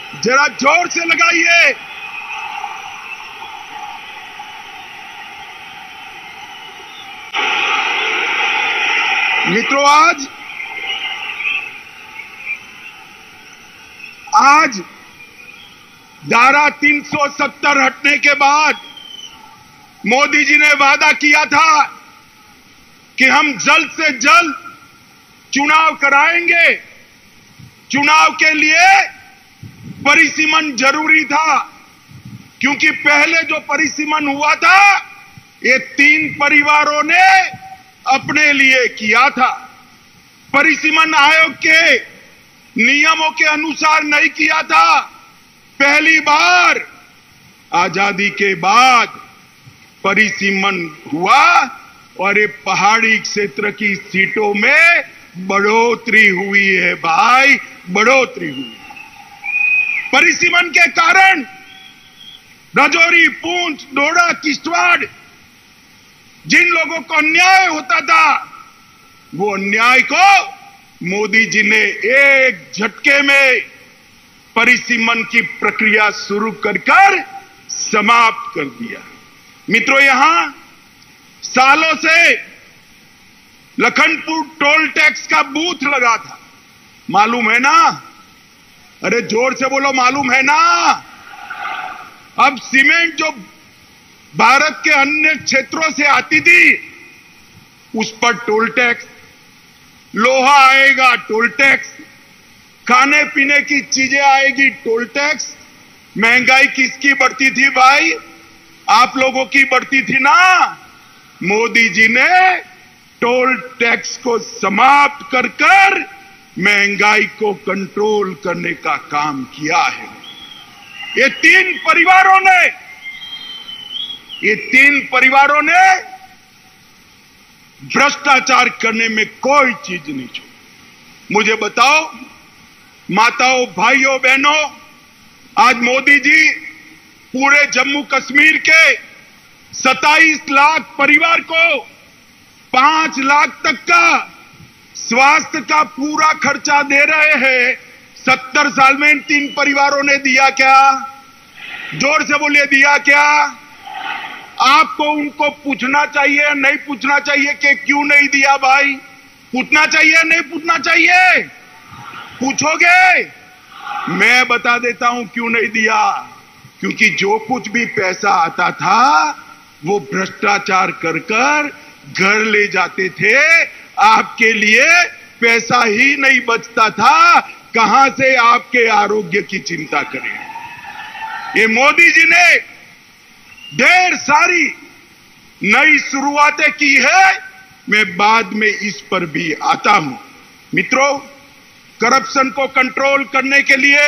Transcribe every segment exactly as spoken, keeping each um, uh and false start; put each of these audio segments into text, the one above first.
जरा जोर से लगाइए। मित्रों, आज आज धारा तीन सौ सत्तर हटने के बाद मोदी जी ने वादा किया था कि हम जल्द से जल्द चुनाव कराएंगे। चुनाव के लिए परिसीमन जरूरी था, क्योंकि पहले जो परिसीमन हुआ था ये तीन परिवारों ने अपने लिए किया था। परिसीमन आयोग के नियमों के अनुसार नहीं किया था। पहली बार आजादी के बाद परिसीमन हुआ और ये पहाड़ी क्षेत्र की सीटों में बढ़ोतरी हुई है भाई, बढ़ोतरी हुई। परिसीमन के कारण राजौरी, पुंछ, डोडा, किश्तवाड़ जिन लोगों को अन्याय होता था, वो अन्याय को मोदी जी ने एक झटके में परिसीमन की प्रक्रिया शुरू कर कर समाप्त कर दिया। मित्रों, यहां सालों से लखनपुर टोल टैक्स का बूथ लगा था, मालूम है ना? अरे जोर से बोलो, मालूम है ना? अब सीमेंट जो भारत के अन्य क्षेत्रों से आती थी उस पर टोल टैक्स, लोहा आएगा टोल टैक्स, खाने पीने की चीजें आएगी टोल टैक्स। महंगाई किसकी बढ़ती थी भाई? आप लोगों की बढ़ती थी ना। मोदी जी ने टोल टैक्स को समाप्त कर कर महंगाई को कंट्रोल करने का काम किया है। ये तीन परिवारों ने ये तीन परिवारों ने भ्रष्टाचार करने में कोई चीज नहीं छोड़ी। मुझे बताओ माताओं, भाइयों, बहनों, आज मोदी जी पूरे जम्मू कश्मीर के सत्ताईस लाख परिवार को पांच लाख तक का स्वास्थ्य का पूरा खर्चा दे रहे हैं। सत्तर साल में इन तीन परिवारों ने दिया क्या? जोर से बोलिए, दिया क्या? आपको उनको पूछना चाहिए, नहीं पूछना चाहिए कि क्यों नहीं दिया भाई? पूछना चाहिए, नहीं पूछना चाहिए? पूछोगे? मैं बता देता हूं क्यों नहीं दिया। क्योंकि जो कुछ भी पैसा आता था वो भ्रष्टाचार कर कर घर ले जाते थे। आपके लिए पैसा ही नहीं बचता था, कहां से आपके आरोग्य की चिंता करें। ये मोदी जी ने ढेर सारी नई शुरुआतें की है, मैं बाद में इस पर भी आता हूं। मित्रों, करप्शन को कंट्रोल करने के लिए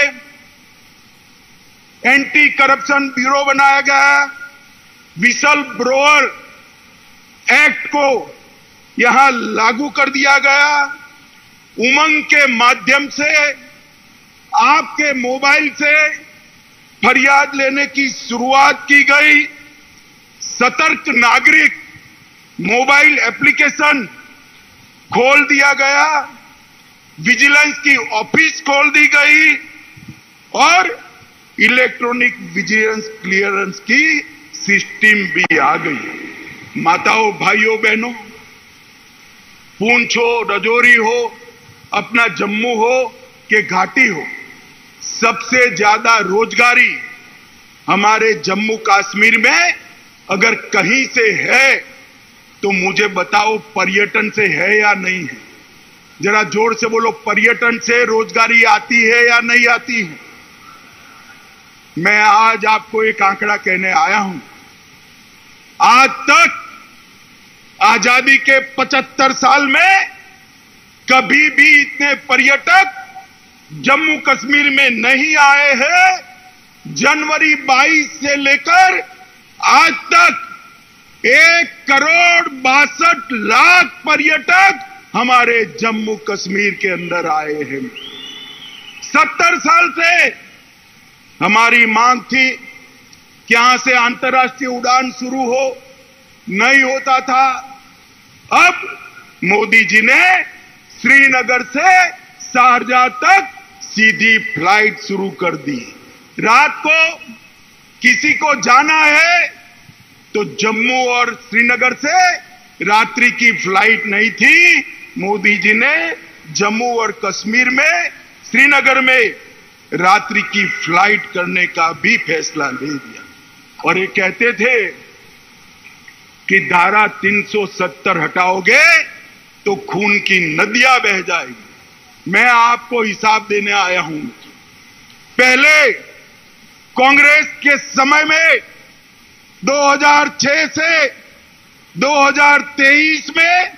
एंटी करप्शन ब्यूरो बनाया गया। विसल ब्लोअर एक्ट को यहां लागू कर दिया गया। उमंग के माध्यम से आपके मोबाइल से फरियाद लेने की शुरुआत की गई। सतर्क नागरिक मोबाइल एप्लीकेशन खोल दिया गया। विजिलेंस की ऑफिस खोल दी गई और इलेक्ट्रॉनिक विजिलेंस क्लियरेंस की सिस्टम भी आ गई। माताओं, भाइयों, बहनों, पुंछ हो, राजौरी हो, अपना जम्मू हो कि घाटी हो, सबसे ज्यादा रोजगारी हमारे जम्मू कश्मीर में अगर कहीं से है तो मुझे बताओ, पर्यटन से है या नहीं है? जरा जोर से बोलो, पर्यटन से रोजगारी आती है या नहीं आती है? मैं आज आपको एक आंकड़ा कहने आया हूं। आज तक आजादी के पचहत्तर साल में कभी भी इतने पर्यटक जम्मू कश्मीर में नहीं आए हैं। जनवरी बाईस से लेकर आज तक एक करोड़ बासठ लाख पर्यटक हमारे जम्मू कश्मीर के अंदर आए हैं। सत्तर साल से हमारी मांग थी कि यहां से अंतर्राष्ट्रीय उड़ान शुरू हो, नहीं होता था। अब मोदी जी ने श्रीनगर से शारजाह तक सीधी फ्लाइट शुरू कर दी। रात को किसी को जाना है तो जम्मू और श्रीनगर से रात्रि की फ्लाइट नहीं थी, मोदी जी ने जम्मू और कश्मीर में, श्रीनगर में रात्रि की फ्लाइट करने का भी फैसला ले दिया। और ये कहते थे कि धारा तीन सौ सत्तर हटाओगे तो खून की नदियां बह जाएगी। मैं आपको हिसाब देने आया हूं। पहले कांग्रेस के समय में दो हज़ार छह से दो हज़ार तेईस में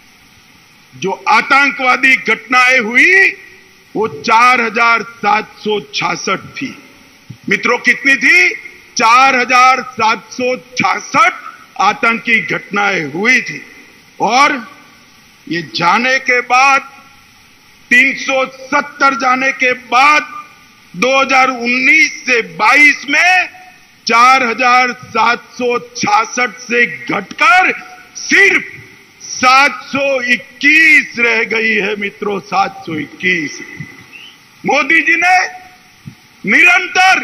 जो आतंकवादी घटनाएं हुई वो चार हजार सात सौ छियासठ थी। मित्रों, कितनी थी? चार हजार सात सौ छियासठ आतंकी घटनाएं हुई थी। और ये जाने के बाद, तीन सौ सत्तर जाने के बाद दो हज़ार उन्नीस से बाईस में चार हजार सात सौ छियासठ से घटकर सिर्फ सात सौ इक्कीस रह गई है। मित्रों, सात सौ इक्कीस। मोदी जी ने निरंतर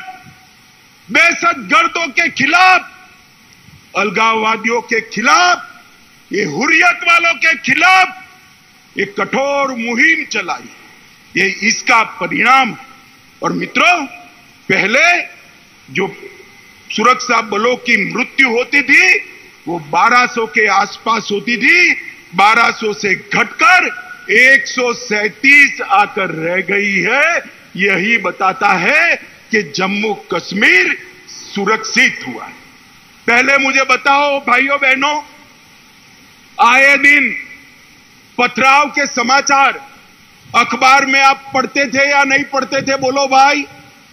दहशतगर्दों के खिलाफ, अलगाववादियों के खिलाफ, ये हुर्रियत वालों के खिलाफ ये कठोर मुहिम चलाई। ये इसका परिणाम है। और मित्रों, पहले जो सुरक्षा बलों की मृत्यु होती थी वो बारह सौ के आसपास होती थी, बारह सौ से घटकर एक सौ सैंतीस आकर रह गई है। यही बताता है कि जम्मू कश्मीर सुरक्षित हुआ है। पहले मुझे बताओ भाइयों बहनों, आए दिन पथराव के समाचार अखबार में आप पढ़ते थे या नहीं पढ़ते थे? बोलो भाई,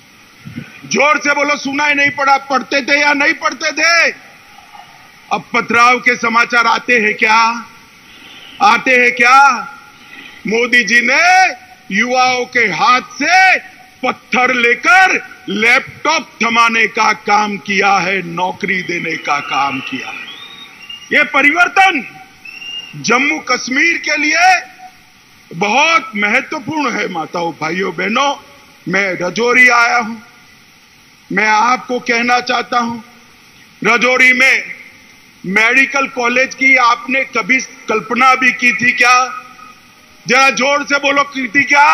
जोर से बोलो। सुना ही नहीं पड़ा? पढ़ते थे या नहीं पढ़ते थे? अब पथराव के समाचार आते हैं क्या? आते हैं क्या? मोदी जी ने युवाओं के हाथ से पत्थर लेकर लैपटॉप थमाने का काम किया है, नौकरी देने का काम किया है। यह परिवर्तन जम्मू कश्मीर के लिए बहुत महत्वपूर्ण है। माताओं, भाइयों, बहनों, मैं रजौरी आया हूं। मैं आपको कहना चाहता हूं, रजौरी में मेडिकल कॉलेज की आपने कभी कल्पना भी की थी क्या? जरा जोर से बोलो, की थी क्या?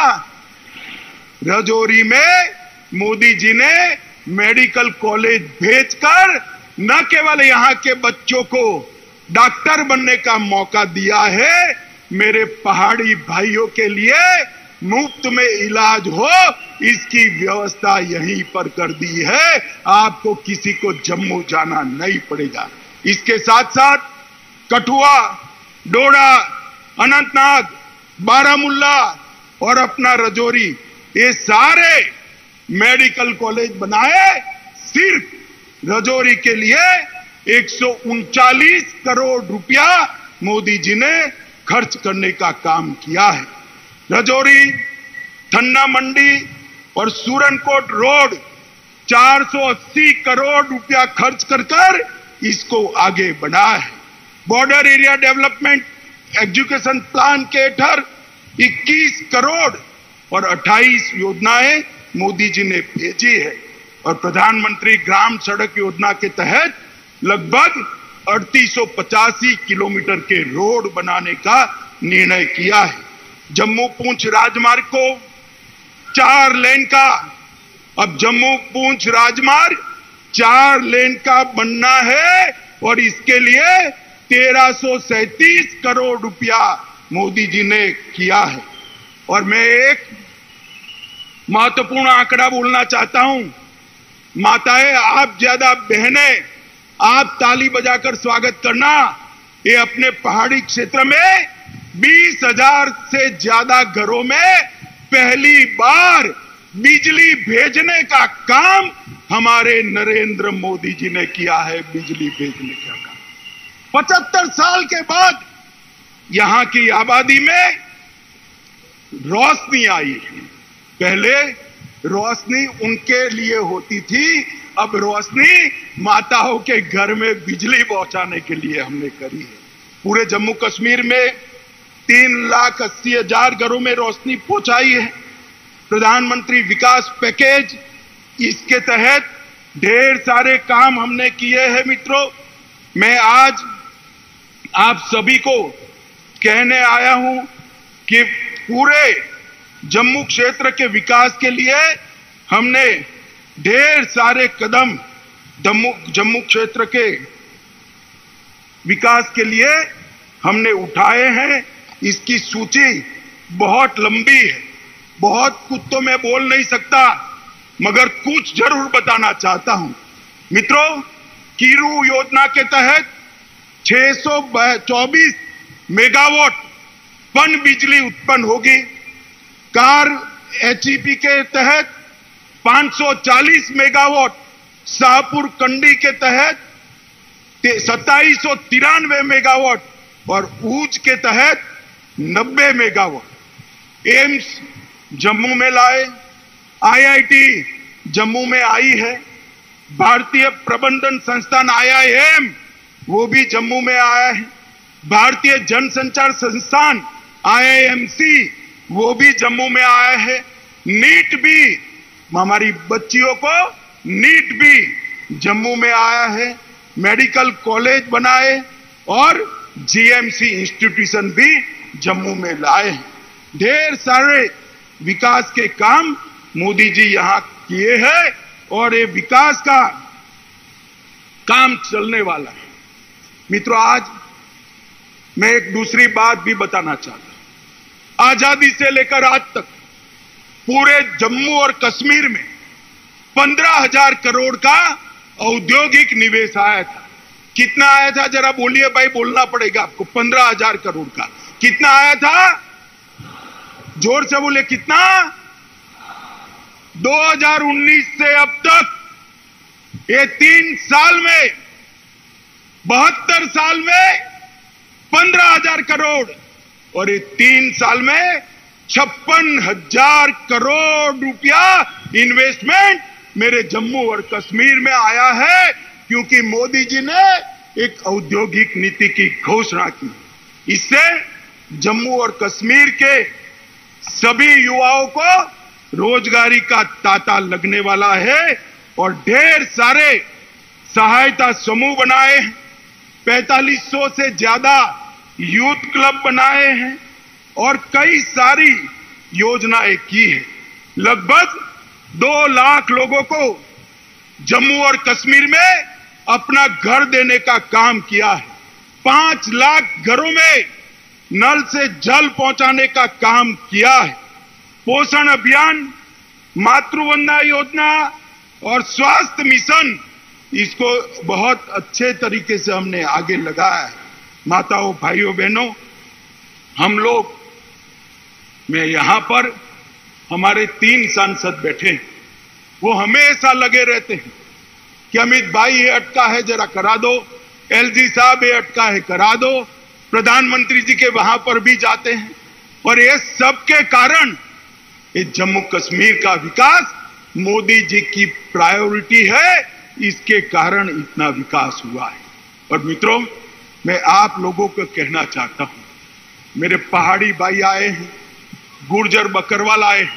रजौरी में मोदी जी ने मेडिकल कॉलेज भेजकर न केवल यहां के बच्चों को डॉक्टर बनने का मौका दिया है, मेरे पहाड़ी भाइयों के लिए मुफ्त में इलाज हो इसकी व्यवस्था यहीं पर कर दी है। आपको किसी को जम्मू जाना नहीं पड़ेगा। इसके साथ साथ कठुआ, डोडा, अनंतनाग, बारामुल्ला और अपना रजौरी, ये सारे मेडिकल कॉलेज बनाए सिर्फ रजौरी के लिए एक सौ उनचालीस करोड़ रुपया मोदी जी ने खर्च करने का काम किया है। रजौरी, थन्ना मंडी और सूरनकोट रोड चार सौ अस्सी करोड़ रुपया खर्च कर कर इसको आगे बढ़ाया है। Border area development education plan के तहत इक्कीस करोड़ और अट्ठाईस योजनाएं मोदी जी ने भेजी है। और प्रधानमंत्री ग्राम सड़क योजना के तहत लगभग अड़तीस सौ पचासी किलोमीटर के रोड बनाने का निर्णय किया है। जम्मू पूंछ राजमार्ग को चार लेन का, अब जम्मू पूंछ राजमार्ग चार लेन का बनना है और इसके लिए तेरह सौ सैंतीस करोड़ रुपया मोदी जी ने किया है। और मैं एक महत्वपूर्ण आंकड़ा बोलना चाहता हूं। माताएं, आप ज्यादा बहनें, आप ताली बजाकर स्वागत करना। ये अपने पहाड़ी क्षेत्र में बीस हजार से ज्यादा घरों में पहली बार बिजली भेजने का काम हमारे नरेंद्र मोदी जी ने किया है। बिजली भेजने का काम पचहत्तर साल के बाद यहां की आबादी में रोशनी आई है। पहले रोशनी उनके लिए होती थी, अब रोशनी माताओं के घर में बिजली पहुंचाने के लिए हमने करी है। पूरे जम्मू कश्मीर में तीन लाख अस्सी हजार घरों में रोशनी पहुंचाई है। प्रधानमंत्री विकास पैकेज, इसके तहत ढेर सारे काम हमने किए हैं। मित्रों, मैं आज आप सभी को कहने आया हूं कि पूरे जम्मू क्षेत्र के विकास के लिए हमने ढेर सारे कदम जम्मू जम्मू क्षेत्र के विकास के लिए हमने उठाए हैं। इसकी सूची बहुत लंबी है, बहुत कुछ तो मैं बोल नहीं सकता, मगर कुछ जरूर बताना चाहता हूं। मित्रों, कीरू योजना के तहत छह सौ चौबीस मेगावाट पन बिजली उत्पन्न होगी। कार एचईपी के तहत पाँच सौ चालीस मेगावाट, शाहपुर कंडी के तहत सत्ताईस सौ तिरानवे मेगावाट और ऊंच के तहत नब्बे मेगावाट एम्स जम्मू में लाए। आईआईटी जम्मू में आई है। भारतीय प्रबंधन संस्थान आईआईएम वो भी जम्मू में आया है। भारतीय जनसंचार संस्थान आईआईएमसी वो भी जम्मू में आया है। नीट भी, हमारी बच्चियों को नीट भी जम्मू में आया है। मेडिकल कॉलेज बनाए और जीएमसी इंस्टीट्यूशन भी जम्मू में लाए हैं। ढेर सारे विकास के काम मोदी जी यहां किए हैं और ये विकास का काम चलने वाला है। मित्रों, आज मैं एक दूसरी बात भी बताना चाहता हूं। आजादी से लेकर आज तक पूरे जम्मू और कश्मीर में पंद्रह हजार करोड़ का औद्योगिक निवेश आया था। कितना आया था जरा बोलिए भाई, बोलना पड़ेगा आपको। पंद्रह हजार करोड़ का कितना आया था? जोर से बोले, कितना? दो हजार उन्नीस से अब तक ये तीन साल में, बहत्तर साल में पंद्रह हजार करोड़ और ये तीन साल में छप्पन हजार करोड़ रुपया इन्वेस्टमेंट मेरे जम्मू और कश्मीर में आया है, क्योंकि मोदी जी ने एक औद्योगिक नीति की घोषणा की। इससे जम्मू और कश्मीर के सभी युवाओं को रोजगारी का तांता लगने वाला है और ढेर सारे सहायता समूह बनाए हैं। पैंतालीस सौ से ज्यादा यूथ क्लब बनाए हैं और कई सारी योजनाएं की है। लगभग दो लाख लोगों को जम्मू और कश्मीर में अपना घर देने का काम किया है। पांच लाख घरों में नल से जल पहुंचाने का काम किया है। पोषण अभियान, मातृवंदना योजना और स्वास्थ्य मिशन, इसको बहुत अच्छे तरीके से हमने आगे लगाया है। माताओं, भाइयों, बहनों, हम लोग, मैं यहां पर हमारे तीन सांसद बैठे हैं, वो हमेशा लगे रहते हैं कि अमित भाई ये अटका है जरा करा दो, एलजी साहब ये अटका है करा दो। प्रधानमंत्री जी के वहां पर भी जाते हैं और ये सब के कारण ये जम्मू कश्मीर का विकास मोदी जी की प्रायोरिटी है, इसके कारण इतना विकास हुआ है। और मित्रों, मैं आप लोगों को कहना चाहता हूं, मेरे पहाड़ी भाई आए हैं, गुर्जर बकरवाल आए हैं,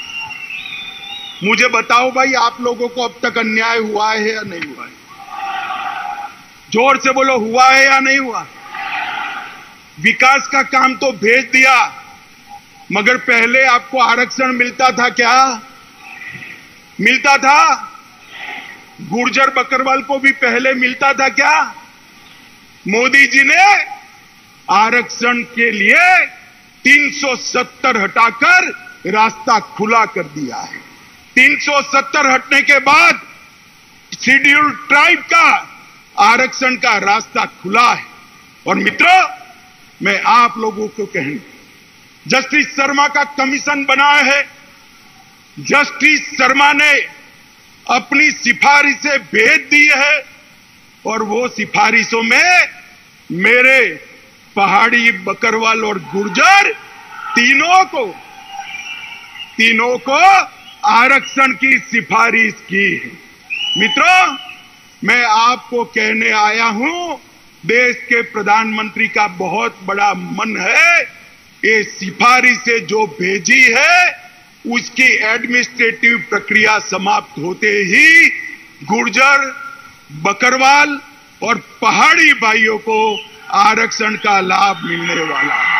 मुझे बताओ भाई, आप लोगों को अब तक अन्याय हुआ है या नहीं हुआ है? जोर से बोलो, हुआ है या नहीं हुआ? विकास का काम तो भेज दिया, मगर पहले आपको आरक्षण मिलता था क्या? मिलता था? गुर्जर बकरवाल को भी पहले मिलता था क्या? मोदी जी ने आरक्षण के लिए तीन सौ सत्तर हटाकर रास्ता खुला कर दिया है। तीन सौ सत्तर हटने के बाद शेड्यूल ट्राइब का आरक्षण का रास्ता खुला है। और मित्रों, मैं आप लोगों को कहूं, जस्टिस शर्मा का कमीशन बना है। जस्टिस शर्मा ने अपनी सिफारिशें भेज दी है और वो सिफारिशों में मेरे पहाड़ी, बकरवाल और गुर्जर तीनों को तीनों को आरक्षण की सिफारिश की है। मित्रों, मैं आपको कहने आया हूं, देश के प्रधानमंत्री का बहुत बड़ा मन है। ये सिफारिशें जो भेजी है उसकी एडमिनिस्ट्रेटिव प्रक्रिया समाप्त होते ही गुर्जर, बकरवाल और पहाड़ी भाइयों को आरक्षण का लाभ मिलने वाला है।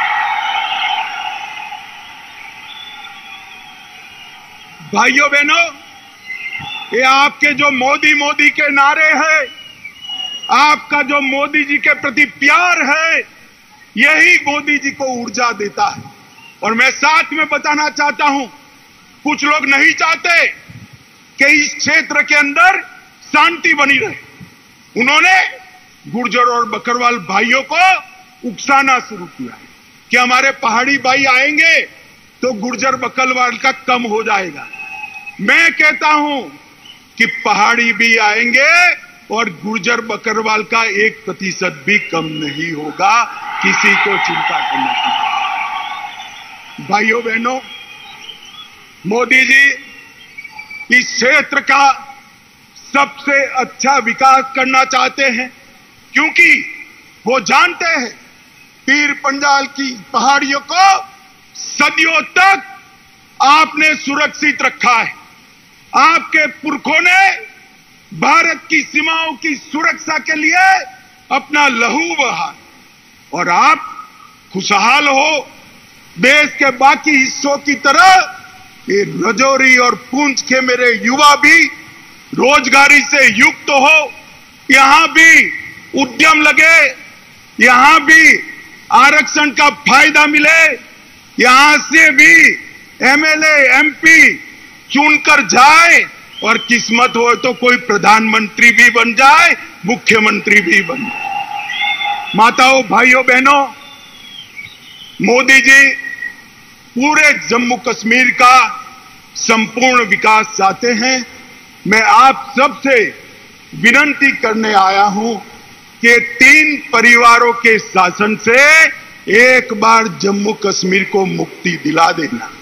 भाइयों बहनों, ये आपके जो मोदी मोदी के नारे हैं, आपका जो मोदी जी के प्रति प्यार है, यही मोदी जी को ऊर्जा देता है। और मैं साथ में बताना चाहता हूं, कुछ लोग नहीं चाहते कि इस क्षेत्र के अंदर शांति बनी रहे। उन्होंने गुर्जर और बकरवाल भाइयों को उकसाना शुरू किया है कि हमारे पहाड़ी भाई आएंगे तो गुर्जर बकरवाल का कम हो जाएगा। मैं कहता हूं कि पहाड़ी भी आएंगे और गुर्जर बकरवाल का एक प्रतिशत भी कम नहीं होगा। किसी को चिंता करने की। भाइयों बहनों, मोदी जी इस क्षेत्र का सबसे अच्छा विकास करना चाहते हैं, क्योंकि वो जानते हैं पीर पंजाल की पहाड़ियों को सदियों तक आपने सुरक्षित रखा है। आपके पुरखों ने भारत की सीमाओं की सुरक्षा के लिए अपना लहू बहा, और आप खुशहाल हो। देश के बाकी हिस्सों की तरह ये रजौरी और पुंछ के मेरे युवा भी रोजगारी से युक्त हो, यहां भी उद्यम लगे, यहां भी आरक्षण का फायदा मिले, यहां से भी एमएलए, एमपी चुनकर जाए, और किस्मत हो तो कोई प्रधानमंत्री भी बन जाए, मुख्यमंत्री भी बन जाए। माताओं, भाइयों, बहनों, मोदी जी पूरे जम्मू कश्मीर का संपूर्ण विकास चाहते हैं। मैं आप सबसे विनती करने आया हूं कि तीन परिवारों के शासन से एक बार जम्मू कश्मीर को मुक्ति दिला देना।